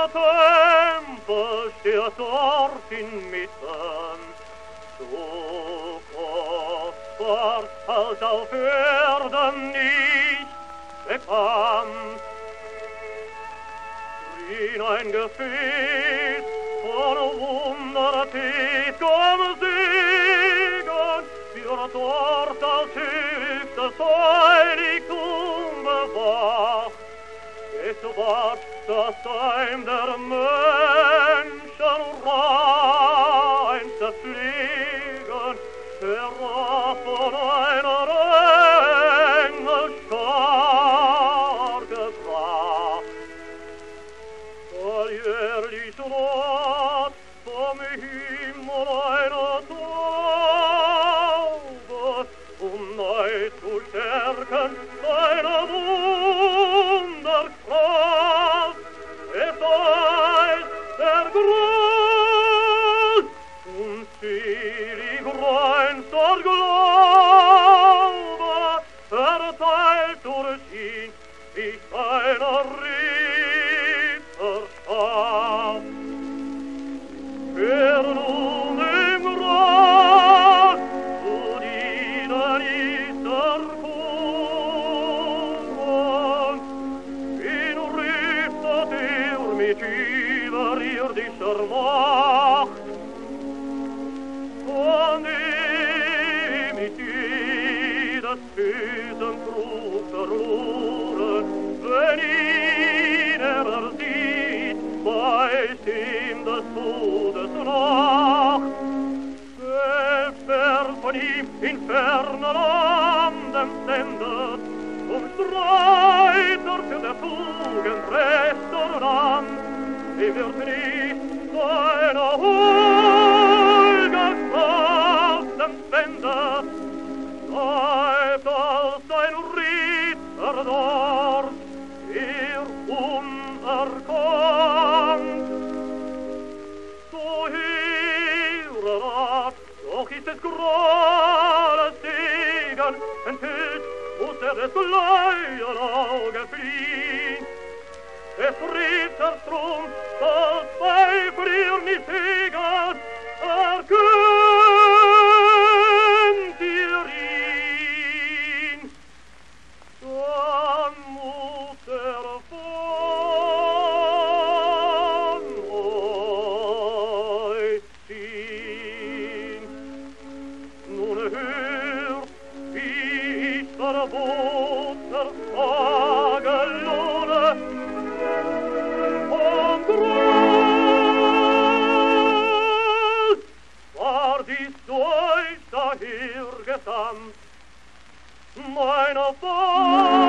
Tempel steht dort inmitten, so kostbar als auf Erden nicht bekannt. In ein Gefäß von wundertätigem Segen wird dort als höchstes Heiligtum bewacht. Es ward das Heim der Menschen reinste Pflegen, herab von einer Engelschar gebracht. Alljährlich rot vom Himmel eine Taube, neu zu stärken seine Wunderkraft. Es heißt, der Gruß und selig reinster Glaube verteilt durch ihn sich einer Ritterschaft. Wer nun im Gras zu dienen ist erkoren, ihn richtet mit überirdischer Macht, von dem ist jedes bösen Trug verloren, wenn ihn sieht, weiß ihm des Todes Nacht. Selbst wer von ihm in fernen Landen sendet, Streiter für der Tugend Recht und Land, sie wird nicht seine Holgerkraft entwendet, bleibt als ein Ritter dort, ihr unerkannt. So höret, doch ist es grades Segen, enthüllt muss des Leierauge fliehen. Des Ritters Ruhm soll Zweifel ihr nicht hegen, erkennt ihr ihn. Dann muss von euch ziehen. Nun hört, wie ich verboter Tagellohne und groß war dies euch daher gesandt, meiner Vater.